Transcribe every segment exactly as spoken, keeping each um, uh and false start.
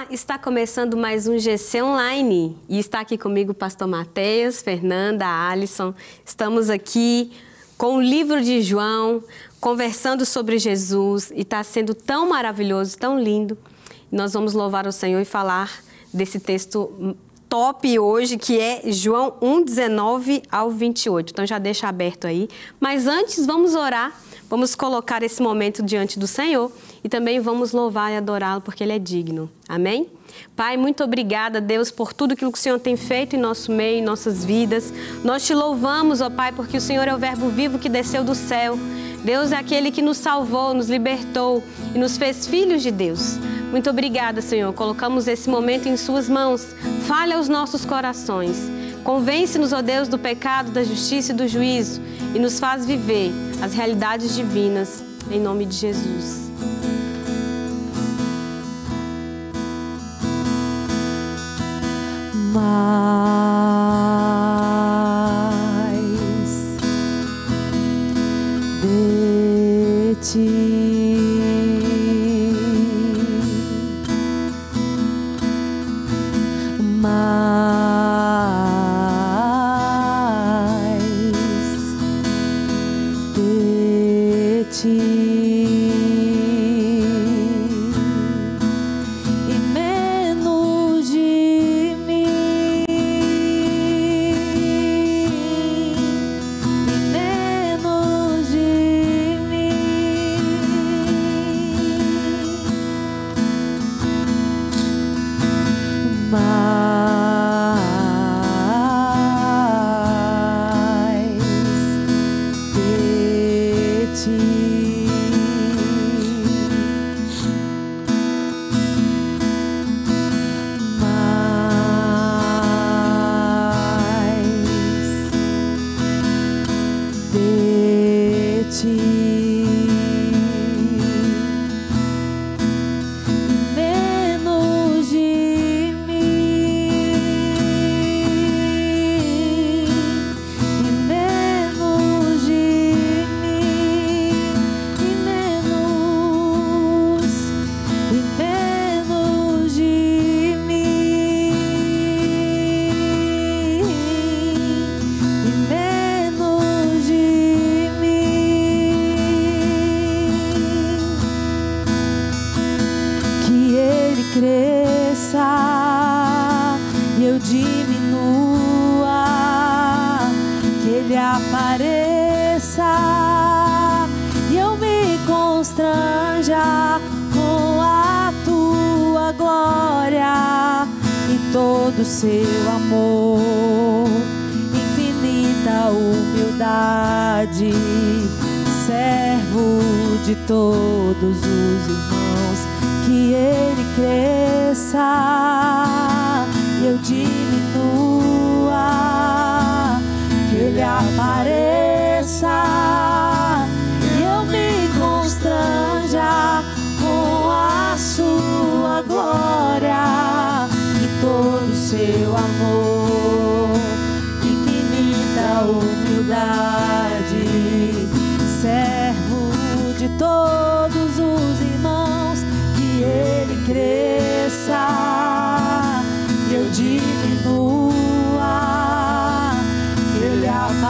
Olá, está começando mais um G C Online e está aqui comigo o pastor Mateus, Fernanda, Alisson. Estamos aqui com o livro de João, conversando sobre Jesus e está sendo tão maravilhoso, tão lindo. Nós vamos louvar o Senhor e falar desse texto top hoje, que é João um, dezenove ao vinte e oito. Então já deixa aberto aí. Mas antes vamos orar, vamos colocar esse momento diante do Senhor e também vamos louvar e adorá-lo porque Ele é digno. Amém? Pai, muito obrigada, Deus, por tudo aquilo que o Senhor tem feito em nosso meio, em nossas vidas. Nós te louvamos, ó Pai, porque o Senhor é o verbo vivo que desceu do céu. Deus é aquele que nos salvou, nos libertou e nos fez filhos de Deus. Muito obrigada, Senhor. Colocamos esse momento em suas mãos. Fale aos nossos corações. Convence-nos, ó Deus, do pecado, da justiça e do juízo e nos faz viver as realidades divinas. Em nome de Jesus. Mais de ti, mais de ti. Cresça e eu diminua, que Ele apareça e eu me constranja com a tua glória e todo o seu amor, infinita humildade, servo de todos os irmãos. Que Ele cresça e eu diminua, que Ele apareça e eu me constranja com a sua glória e todo o seu amor, infinita humildade, servo de todos os irmãos. Que Ele cresça e eu diminua, que Ele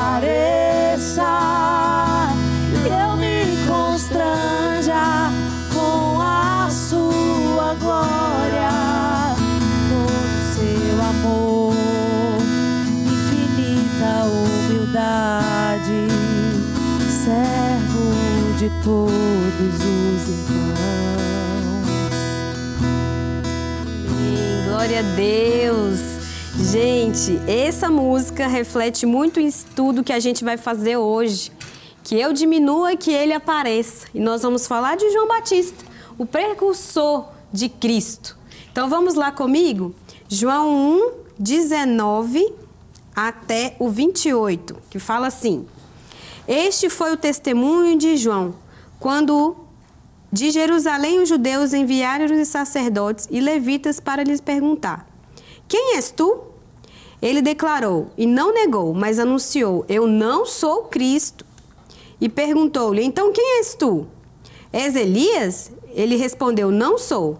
apareça e eu me constranja com a sua glória, todo o seu amor, infinita humildade, servo de todos os irmãos. Glória a Deus! Gente, essa música reflete muito isso tudo que a gente vai fazer hoje. Que eu diminua e que Ele apareça. E nós vamos falar de João Batista, o precursor de Cristo. Então vamos lá comigo? João um, dezenove até o vinte e oito, que fala assim: Este foi o testemunho de João, quando de Jerusalém os judeus enviaram os sacerdotes e levitas para lhes perguntar: Quem és tu? Ele declarou e não negou, mas anunciou: Eu não sou Cristo. E perguntou-lhe: Então quem és tu? És Elias? Ele respondeu: Não sou.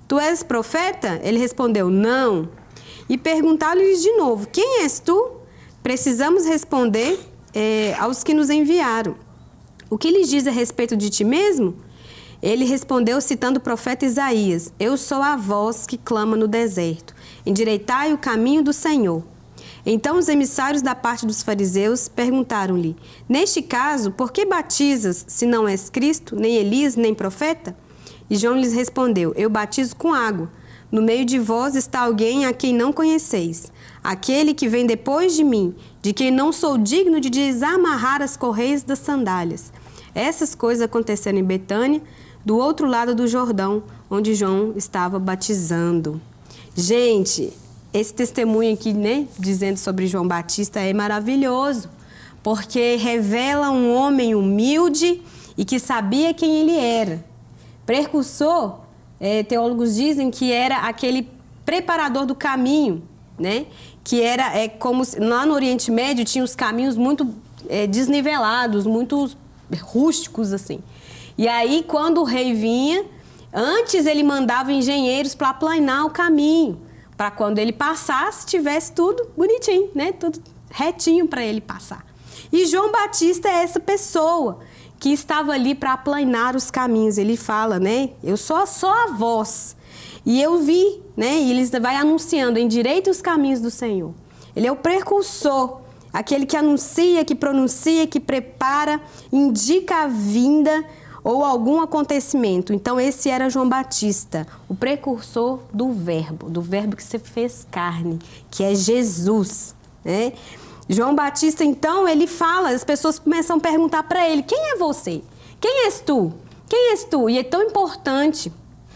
tu és profeta? Ele respondeu, não. E perguntaram-lhes de novo, quem és tu? Precisamos responder é, aos que nos enviaram. O que lhes diz a respeito de ti mesmo? Ele respondeu citando o profeta Isaías, eu sou a voz que clama no deserto, endireitai o caminho do Senhor. Então os emissários da parte dos fariseus perguntaram-lhe, neste caso, por que batizas, se não és Cristo, nem Elias, nem profeta? E João lhes respondeu, eu batizo com água. No meio de vós está alguém a quem não conheceis, aquele que vem depois de mim, de quem não sou digno de desamarrar as correias das sandálias. Essas coisas aconteceram em Betânia, do outro lado do Jordão, onde João estava batizando. Gente, esse testemunho aqui, né, dizendo sobre João Batista é maravilhoso, porque revela um homem humilde e que sabia quem ele era. Precursor, é, teólogos dizem que era aquele preparador do caminho, né? Que era é, como se, lá no Oriente Médio tinha os caminhos muito é, desnivelados, muito rústicos assim. E aí quando o rei vinha, antes ele mandava engenheiros para aplanar o caminho, para quando ele passasse tivesse tudo bonitinho, né? Tudo retinho para ele passar. E João Batista é essa pessoa que estava ali para aplanar os caminhos. Ele fala, né? Eu sou só a voz. E eu vi, né? E ele vai anunciando, endireita os caminhos do Senhor. Ele é o precursor, aquele que anuncia, que pronuncia, que prepara, indica a vinda ou algum acontecimento. Então esse era João Batista, o precursor do verbo, do verbo que se fez carne, que é Jesus, né? João Batista, então, ele fala, as pessoas começam a perguntar para ele, quem é você? Quem és tu? Quem és tu? E é tão importante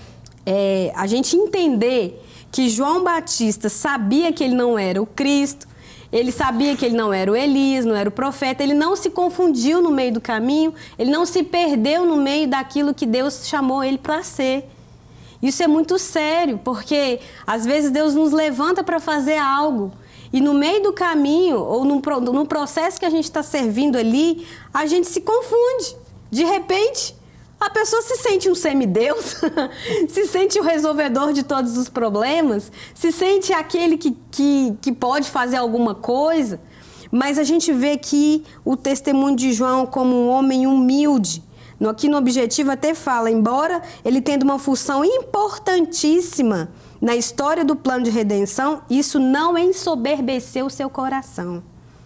é, a gente entender que João Batista sabia que ele não era o Cristo, ele sabia que ele não era o Elias, não era o profeta, ele não se confundiu no meio do caminho, ele não se perdeu no meio daquilo que Deus chamou ele para ser. Isso é muito sério, porque às vezes Deus nos levanta para fazer algo, e no meio do caminho, ou no, no processo que a gente está servindo ali, a gente se confunde. De repente, a pessoa se sente um semideus, se sente o resolvedor de todos os problemas, se sente aquele que, que, que pode fazer alguma coisa. Mas a gente vê aqui o testemunho de João como um homem humilde. Aqui no objetivo até fala, embora ele tendo uma função importantíssima na história do plano de redenção, isso não ensoberbeceu o seu coração.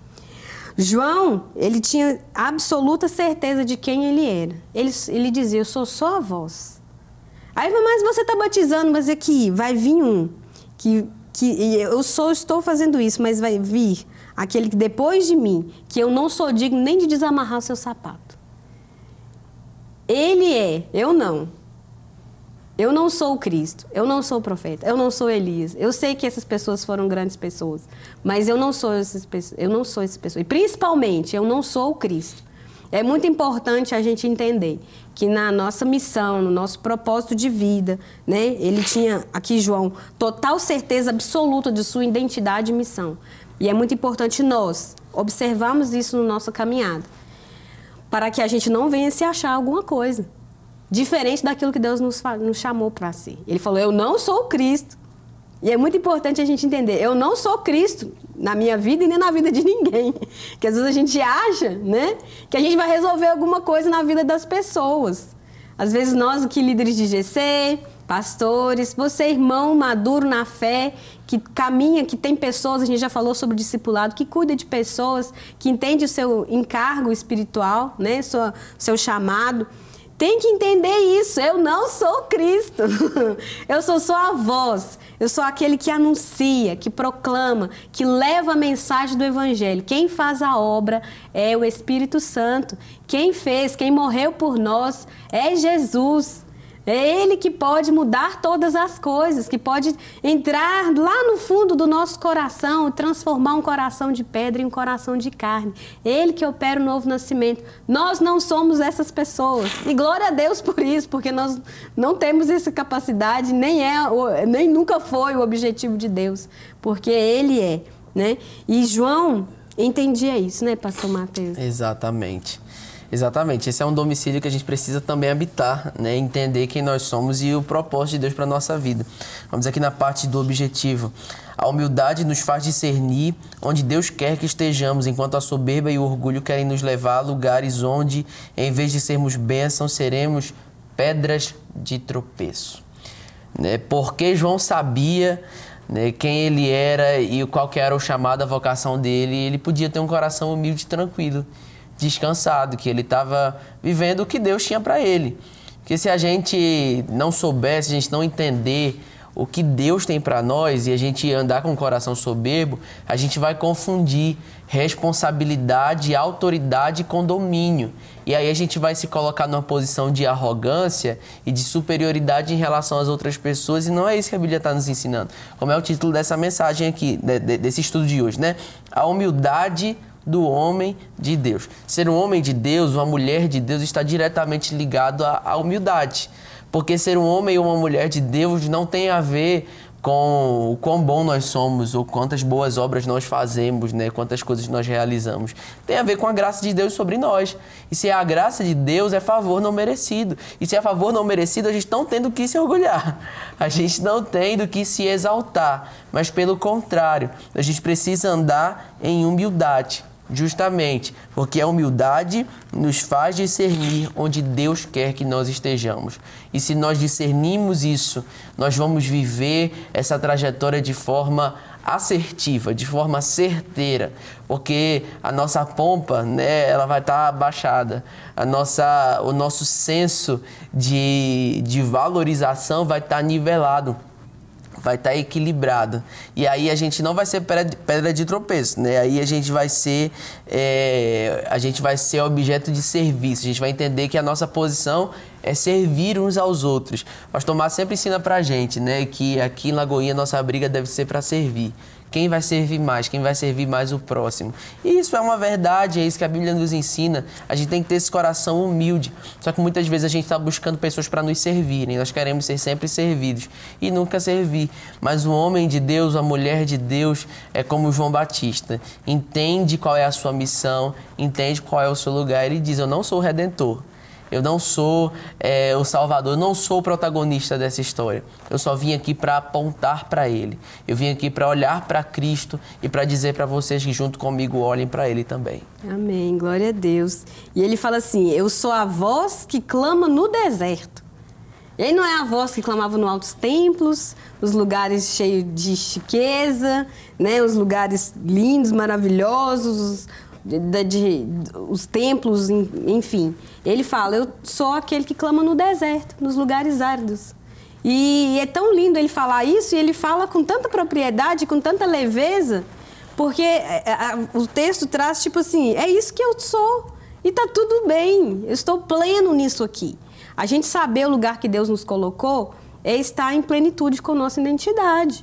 João, ele tinha absoluta certeza de quem ele era. Ele, ele dizia, eu sou só a voz. Aí, mas você está batizando, mas aqui vai vir um, que, que eu só estou fazendo isso, mas vai vir aquele que depois de mim, que eu não sou digno nem de desamarrar o seu sapato. Ele é, eu não. Eu não sou o Cristo, eu não sou o profeta, eu não sou Elias. Eu sei que essas pessoas foram grandes pessoas, mas eu não sou essas pessoas, eu não sou essas pessoas. E principalmente, eu não sou o Cristo. É muito importante a gente entender que na nossa missão, no nosso propósito de vida, né, ele tinha, aqui João, total certeza absoluta de sua identidade e missão. E é muito importante nós observarmos isso na nossa caminhada, para que a gente não venha se achar alguma coisa diferente daquilo que Deus nos, nos chamou para si. Ele falou, eu não sou o Cristo. E é muito importante a gente entender, eu não sou Cristo na minha vida e nem na vida de ninguém. Que às vezes a gente acha, né, que a gente vai resolver alguma coisa na vida das pessoas. Às vezes nós aqui, líderes de G C, pastores, você irmão maduro na fé, que caminha, que tem pessoas, a gente já falou sobre discipulado, que cuida de pessoas, que entende o seu encargo espiritual, né, seu, seu chamado. Tem que entender isso, eu não sou Cristo, eu sou só a voz, eu sou aquele que anuncia, que proclama, que leva a mensagem do Evangelho. Quem faz a obra é o Espírito Santo, quem fez, quem morreu por nós é Jesus. É Ele que pode mudar todas as coisas, que pode entrar lá no fundo do nosso coração, transformar um coração de pedra em um coração de carne. Ele que opera o novo nascimento. Nós não somos essas pessoas. E glória a Deus por isso, porque nós não temos essa capacidade, nem, é, nem nunca foi o objetivo de Deus, porque Ele é, né? E João entendia isso, né, pastor Mateus? Exatamente. Exatamente. Esse é um domicílio que a gente precisa também habitar, né? Entender quem nós somos e o propósito de Deus para a nossa vida. Vamos aqui na parte do objetivo. A humildade nos faz discernir onde Deus quer que estejamos, enquanto a soberba e o orgulho querem nos levar a lugares onde, em vez de sermos bênçãos, seremos pedras de tropeço. Né? Porque João sabia, né, quem ele era e qual que era o chamado, a vocação dele, ele podia ter um coração humilde e tranquilo, descansado, que ele estava vivendo o que Deus tinha para ele. Porque se a gente não soubesse, a gente não entender o que Deus tem para nós e a gente andar com o coração soberbo, a gente vai confundir responsabilidade, autoridade com domínio. E aí a gente vai se colocar numa posição de arrogância e de superioridade em relação às outras pessoas, e não é isso que a Bíblia está nos ensinando. Como é o título dessa mensagem aqui, desse estudo de hoje, né? A humildade do homem de Deus. Ser um homem de Deus, uma mulher de Deus, está diretamente ligado à, à humildade. Porque ser um homem ou uma mulher de Deus não tem a ver com o quão bom nós somos ou quantas boas obras nós fazemos, né? Quantas coisas nós realizamos. Tem a ver com a graça de Deus sobre nós. E se é a graça de Deus, é favor não merecido. E se é favor não merecido, a gente não tem do que se orgulhar. A gente não tem do que se exaltar. Mas, pelo contrário, a gente precisa andar em humildade. Justamente porque a humildade nos faz discernir onde Deus quer que nós estejamos. E se nós discernimos isso, nós vamos viver essa trajetória de forma assertiva, de forma certeira, porque a nossa pompa, né, ela vai estar abaixada, a nossa, o nosso senso de, de valorização vai estar nivelado, vai estar equilibrado. E aí a gente não vai ser pedra de tropeço, né? Aí a gente vai ser, é, a gente vai ser objeto de serviço. A gente vai entender que a nossa posição é servir uns aos outros. O pastor Márcio sempre ensina pra gente, né, que aqui em Lagoinha nossa briga deve ser para servir. Quem vai servir mais? Quem vai servir mais o próximo? E isso é uma verdade, é isso que a Bíblia nos ensina. A gente tem que ter esse coração humilde. Só que muitas vezes a gente está buscando pessoas para nos servirem. Nós queremos ser sempre servidos e nunca servir. Mas o homem de Deus, a mulher de Deus, é como João Batista. Entende qual é a sua missão, entende qual é o seu lugar. Ele diz, eu não sou o Redentor. Eu não sou é, o Salvador, eu não sou o protagonista dessa história. Eu só vim aqui para apontar para Ele. Eu vim aqui para olhar para Cristo e para dizer para vocês que junto comigo olhem para Ele também. Amém, glória a Deus. E ele fala assim, eu sou a voz que clama no deserto. Ele não é a voz que clamava nos altos templos, os lugares cheios de chiqueza, né, os lugares lindos, maravilhosos, De, de, de, os templos, enfim. Ele fala, eu sou aquele que clama no deserto, nos lugares áridos. E é tão lindo ele falar isso, e ele fala com tanta propriedade, com tanta leveza, porque a, a, o texto traz, tipo assim, é isso que eu sou, e tá tudo bem, eu estou pleno nisso aqui. A gente saber o lugar que Deus nos colocou é estar em plenitude com nossa identidade.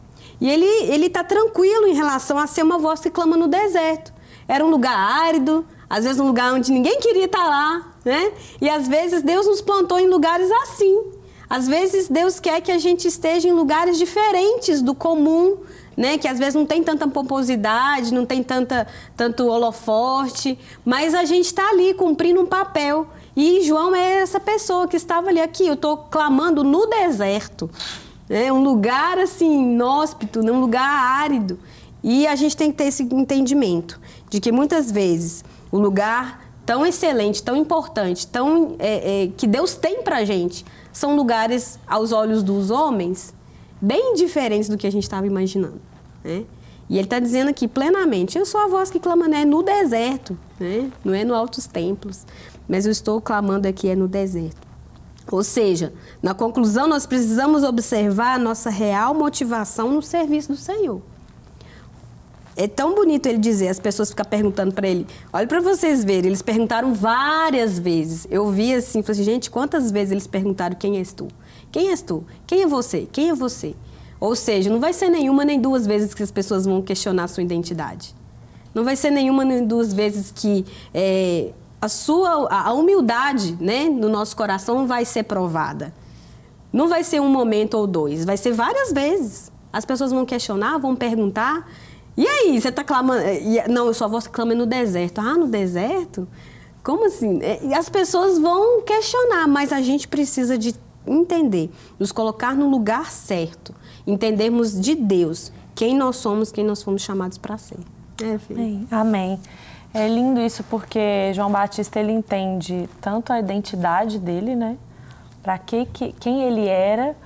E ele ele tá tranquilo em relação a ser uma voz que clama no deserto. Era um lugar árido, às vezes um lugar onde ninguém queria estar lá, né? E às vezes Deus nos plantou em lugares assim. Às vezes Deus quer que a gente esteja em lugares diferentes do comum, né? Que às vezes não tem tanta pomposidade, não tem tanta, tanto holofote, mas a gente está ali cumprindo um papel. E João é essa pessoa que estava ali, aqui, eu estou clamando no deserto, né? Um lugar assim, inóspito, um lugar árido. E a gente tem que ter esse entendimento de que muitas vezes o lugar tão excelente, tão importante, tão, é, é, que Deus tem pra gente, são lugares, aos olhos dos homens, bem diferentes do que a gente estava imaginando, né? E ele está dizendo aqui plenamente, eu sou a voz que clama, né, no deserto, né? Não é no altos templos, mas eu estou clamando aqui é no deserto. Ou seja, na conclusão, nós precisamos observar a nossa real motivação no serviço do Senhor. É tão bonito ele dizer, as pessoas ficam perguntando para ele, olha para vocês verem, eles perguntaram várias vezes. Eu vi assim, falei assim, gente, quantas vezes eles perguntaram quem és tu? Quem és tu? Quem é você? Quem é você? Ou seja, não vai ser nenhuma nem duas vezes que as pessoas vão questionar a sua identidade. Não vai ser nenhuma nem duas vezes que é, a sua, a humildade, né, no nosso coração vai ser provada. Não vai ser um momento ou dois, vai ser várias vezes. As pessoas vão questionar, vão perguntar... E aí, você está clamando... Não, eu só vou clamar no deserto. Ah, no deserto? Como assim? As pessoas vão questionar, mas a gente precisa de entender, nos colocar no lugar certo, entendermos de Deus quem nós somos, quem nós fomos chamados para ser. É, filho. Amém. É lindo isso porque João Batista, ele entende tanto a identidade dele, né? Para que, que, quem ele era,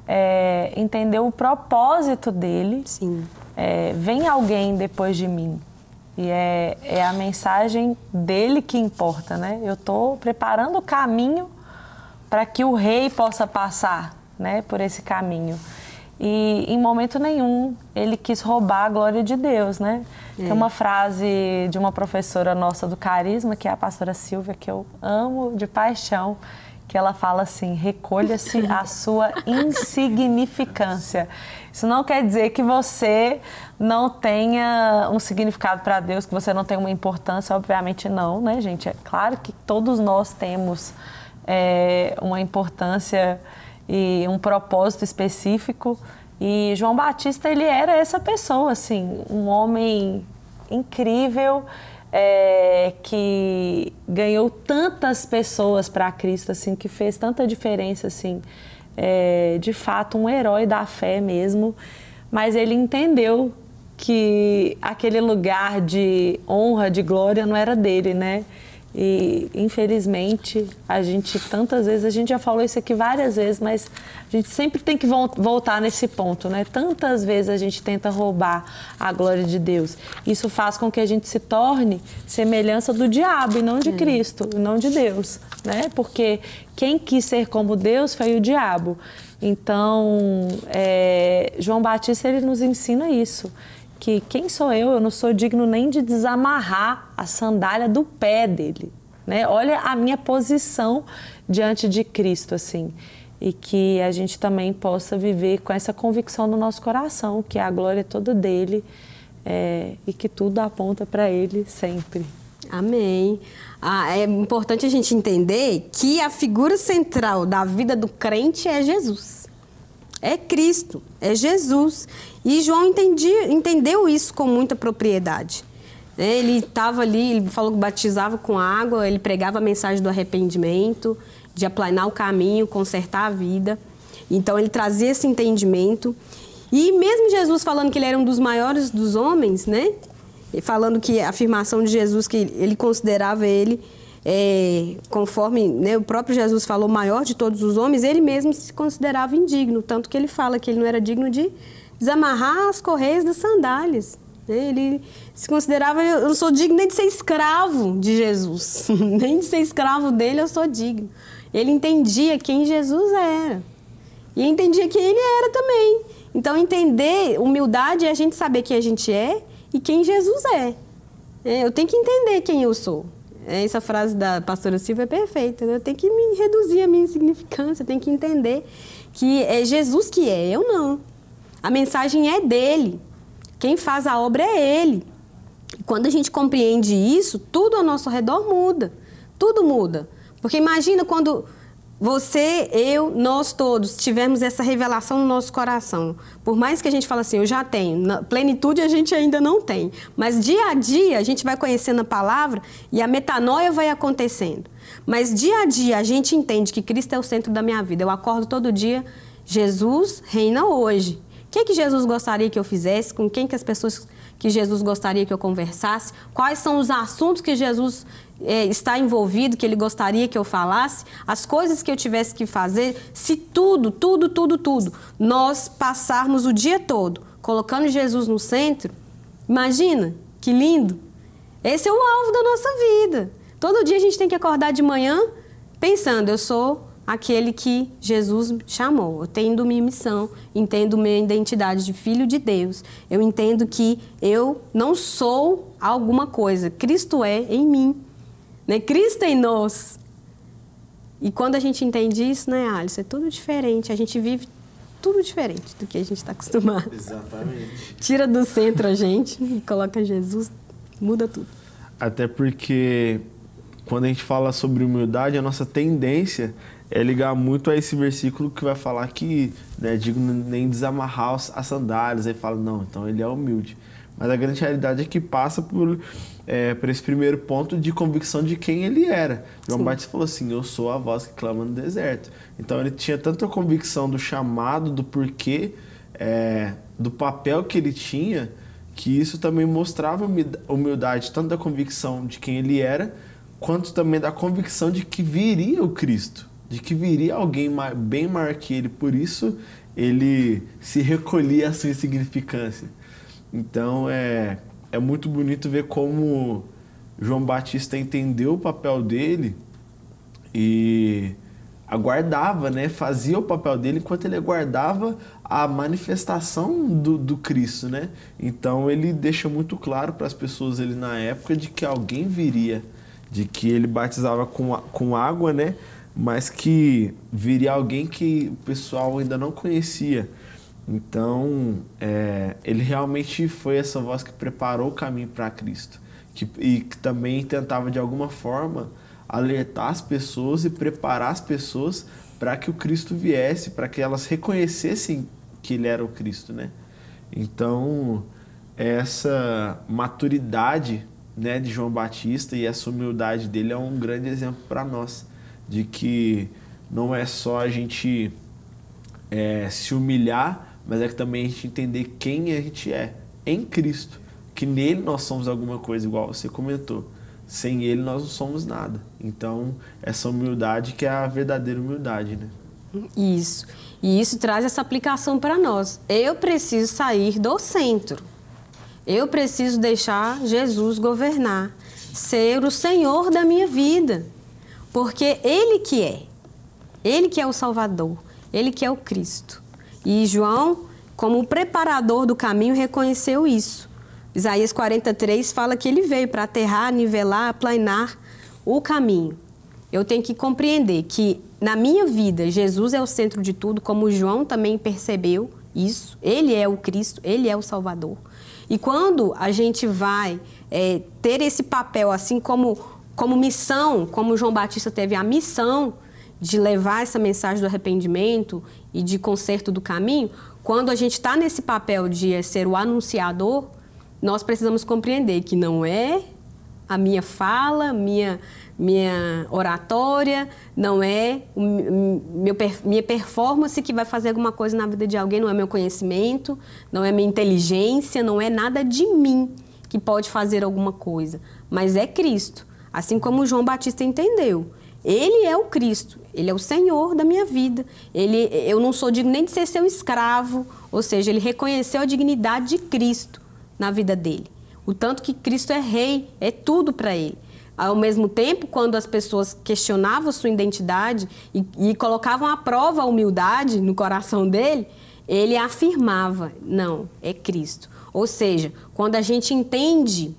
é, entendeu o propósito dele. Sim. É, vem alguém depois de mim. E é, é a mensagem dele que importa, né? Eu estou preparando o caminho para que o rei possa passar, né, por esse caminho. E em momento nenhum ele quis roubar a glória de Deus, né? É. Tem uma frase de uma professora nossa do Carisma, que é a pastora Silvia, que eu amo de paixão, que ela fala assim: recolha-se a sua insignificância. Isso não quer dizer que você não tenha um significado para Deus, que você não tenha uma importância, obviamente não, né, gente? É claro que todos nós temos é, uma importância e um propósito específico. E João Batista, ele era essa pessoa, assim, um homem incrível, é, que ganhou tantas pessoas para Cristo, assim, que fez tanta diferença, assim, é, de fato, um herói da fé mesmo. Mas ele entendeu que aquele lugar de honra, de glória, não era dele, né? E, infelizmente, a gente, tantas vezes, a gente já falou isso aqui várias vezes, mas a gente sempre tem que voltar nesse ponto, né? Tantas vezes a gente tenta roubar a glória de Deus. Isso faz com que a gente se torne semelhança do diabo e não de Cristo, e não de Deus, né? Porque quem quis ser como Deus foi o diabo. Então, é, João Batista, ele nos ensina isso. Que quem sou eu? Eu não sou digno nem de desamarrar a sandália do pé dele, né? Olha a minha posição diante de Cristo, assim. E que a gente também possa viver com essa convicção no nosso coração, que a glória é toda dele, é, e que tudo aponta para ele sempre. Amém. Ah, é importante a gente entender que a figura central da vida do crente é Jesus. É Cristo, é Jesus. E João entendia, entendeu isso com muita propriedade. Ele estava ali, ele falou que batizava com água, ele pregava a mensagem do arrependimento, de aplanar o caminho, consertar a vida. Então ele trazia esse entendimento. E mesmo Jesus falando que ele era um dos maiores dos homens, né? Falando que a afirmação de Jesus, que ele considerava ele, é, conforme, né, o próprio Jesus falou, maior de todos os homens, ele mesmo se considerava indigno, tanto que ele fala que ele não era digno de desamarrar as correias das sandálias. Né? Ele se considerava, eu não sou digno nem de ser escravo de Jesus, nem de ser escravo dele eu sou digno. Ele entendia quem Jesus era e entendia quem ele era também. Então, entender humildade é a gente saber quem a gente é e quem Jesus é. É, eu tenho que entender quem eu sou. Essa frase da pastora Silvia é perfeita. Né? Eu tenho que me reduzir a minha insignificância, eu tenho que entender que é Jesus que é, eu não. A mensagem é dele. Quem faz a obra é ele. E quando a gente compreende isso, tudo ao nosso redor muda. Tudo muda. Porque imagina quando você, eu, nós todos tivermos essa revelação no nosso coração. Por mais que a gente fale assim, eu já tenho, na plenitude a gente ainda não tem. Mas dia a dia a gente vai conhecendo a palavra e a metanoia vai acontecendo. Mas dia a dia a gente entende que Cristo é o centro da minha vida. Eu acordo todo dia, Jesus reina hoje. O que, que Jesus gostaria que eu fizesse? Com quem que as pessoas que Jesus gostaria que eu conversasse? Quais são os assuntos que Jesus é, está envolvido, que Ele gostaria que eu falasse? As coisas que eu tivesse que fazer? Se tudo, tudo, tudo, tudo, nós passarmos o dia todo colocando Jesus no centro, imagina, que lindo! Esse é o alvo da nossa vida. Todo dia a gente tem que acordar de manhã pensando, eu sou aquele que Jesus chamou. Eu tenho minha missão, entendo minha identidade de filho de Deus. Eu entendo que eu não sou alguma coisa. Cristo é em mim. Né? Cristo é em nós. E quando a gente entende isso, né, Alisson? É tudo diferente. A gente vive tudo diferente do que a gente está acostumado. Exatamente. Tira do centro a gente e coloca Jesus, muda tudo. Até porque quando a gente fala sobre humildade, a nossa tendência é ligar muito a esse versículo que vai falar que, né, digo, nem desamarrar as sandálias. Aí fala, não, então ele é humilde. Mas a grande realidade é que passa por, é, por esse primeiro ponto de convicção de quem ele era. João Sim. Batista falou assim, eu sou a voz que clama no deserto. Então ele tinha tanto a convicção do chamado, do porquê, é, do papel que ele tinha, que isso também mostrava humildade, tanto da convicção de quem ele era, quanto também da convicção de que viria o Cristo, de que viria alguém bem maior que ele. Por isso ele se recolhia à sua insignificância. Então é, é muito bonito ver como João Batista entendeu o papel dele e aguardava, né? Fazia o papel dele enquanto ele aguardava a manifestação do, do Cristo, né? Então ele deixa muito claro para as pessoas ali na época de que alguém viria, de que ele batizava com, com água, né? Mas que viria alguém que o pessoal ainda não conhecia. Então, é, ele realmente foi essa voz que preparou o caminho para Cristo. Que, e que também tentava, de alguma forma, alertar as pessoas e preparar as pessoas para que o Cristo viesse, para que elas reconhecessem que ele era o Cristo, né? Então, essa maturidade, né, de João Batista e essa humildade dele é um grande exemplo para nós, de que não é só a gente é, se humilhar, mas é que também a gente entender quem a gente é em Cristo, que nele nós somos alguma coisa, igual você comentou. Sem ele nós não somos nada. Então, essa humildade que é a verdadeira humildade, né? Isso. E isso traz essa aplicação para nós. Eu preciso sair do centro. Eu preciso deixar Jesus governar, ser o Senhor da minha vida. Porque Ele que é. Ele que é o Salvador. Ele que é o Cristo. E João, como preparador do caminho, reconheceu isso. Isaías quarenta e três fala que ele veio para aterrar, nivelar, aplanar o caminho. Eu tenho que compreender que na minha vida, Jesus é o centro de tudo, como João também percebeu isso. Ele é o Cristo, ele é o Salvador. E quando a gente vai é, ter esse papel, assim como, como missão, como João Batista teve a missão de levar essa mensagem do arrependimento e de conserto do caminho, quando a gente está nesse papel de ser o anunciador, nós precisamos compreender que não é a minha fala, minha, minha oratória, não é o meu, minha performance que vai fazer alguma coisa na vida de alguém, não é meu conhecimento, não é minha inteligência, não é nada de mim que pode fazer alguma coisa, mas é Cristo. Assim como João Batista entendeu. Ele é o Cristo, Ele é o Senhor da minha vida. Ele, eu não sou digno nem de ser seu escravo, ou seja, ele reconheceu a dignidade de Cristo na vida dele. O tanto que Cristo é rei, é tudo para ele. Ao mesmo tempo, quando as pessoas questionavam sua identidade e, e colocavam à prova a humildade no coração dele, ele afirmava, não, é Cristo. Ou seja, quando a gente entende...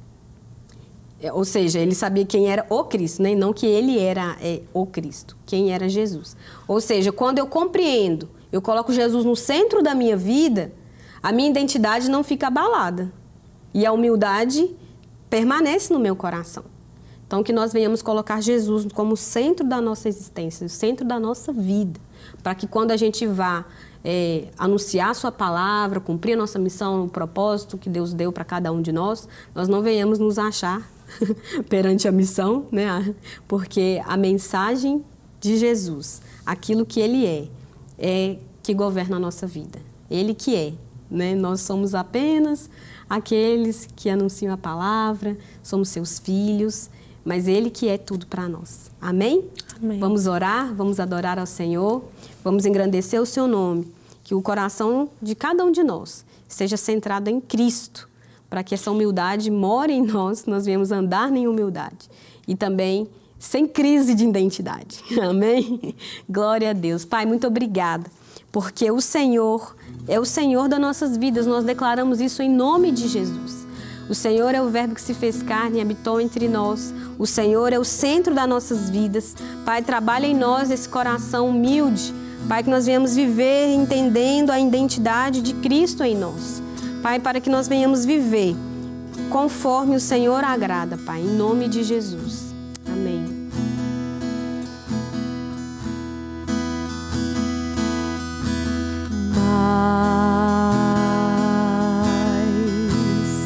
Ou seja, ele sabia quem era o Cristo, né? Não que ele era é, o Cristo, quem era Jesus. Ou seja, quando eu compreendo, eu coloco Jesus no centro da minha vida, a minha identidade não fica abalada. E a humildade permanece no meu coração. Então, que nós venhamos colocar Jesus como centro da nossa existência, o centro da nossa vida, para que quando a gente vá é, anunciar a sua palavra, cumprir a nossa missão, o propósito que Deus deu para cada um de nós, nós não venhamos nos achar perante a missão, né? Porque a mensagem de Jesus, aquilo que Ele é, é que governa a nossa vida. Ele que é, né? Nós somos apenas aqueles que anunciam a palavra, somos seus filhos, mas Ele que é tudo para nós. Amém? Amém? Vamos orar, vamos adorar ao Senhor, vamos engrandecer o seu nome, que o coração de cada um de nós seja centrado em Cristo, para que essa humildade more em nós, nós viemos andar em humildade e também sem crise de identidade. Amém? Glória a Deus. Pai, muito obrigada, porque o Senhor é o Senhor das nossas vidas, nós declaramos isso em nome de Jesus. O Senhor é o Verbo que se fez carne e habitou entre nós. O Senhor é o centro das nossas vidas. Pai, trabalha em nós esse coração humilde. Pai, que nós venhamos viver entendendo a identidade de Cristo em nós. Pai, para que nós venhamos viver conforme o Senhor agrada, Pai, em nome de Jesus. Amém. Mas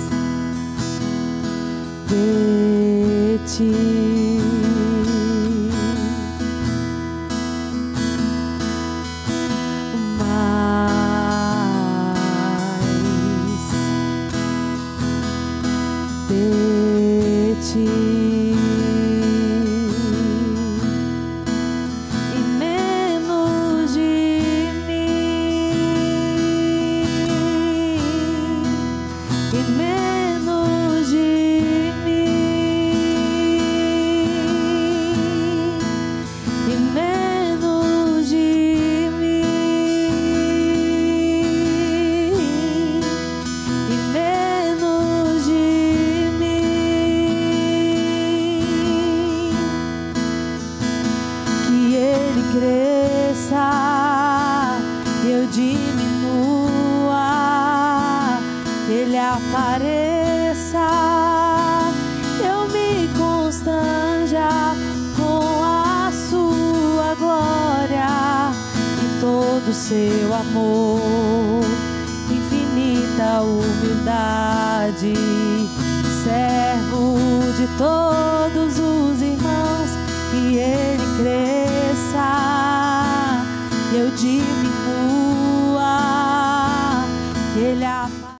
apareça, eu me constranja com a sua glória e todo seu amor, infinita humildade, servo de todos os irmãos, que ele cresça, eu diminua, que ele